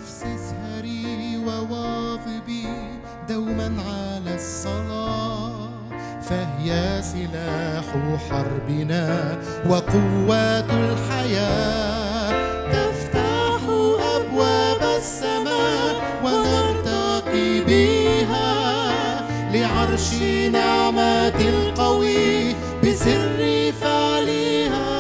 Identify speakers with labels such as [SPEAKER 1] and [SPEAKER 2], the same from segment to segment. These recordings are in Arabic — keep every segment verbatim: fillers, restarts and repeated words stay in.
[SPEAKER 1] نفس اسهري وواظبي دوما على الصلاة، فهي سلاح حربنا وقوات الحياة، تفتح أبواب السماء ونرتقي بها لعرش نعمة القوي بسر فعلها.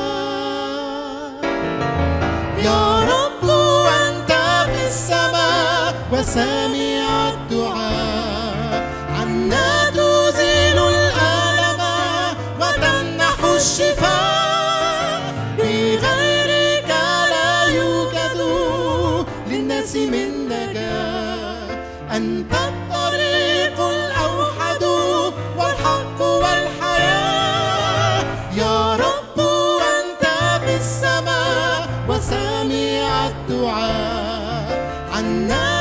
[SPEAKER 1] يا رب أنت في السماء وسامع الدعاء، عنا تزيل الألم وتمنح الشفاء، بغيرك لا يوجد للناس من نجاة، أنت الطريق الأوحد والحق والحياة. يا رب أنت في السماء وسامع الدعاء، عنا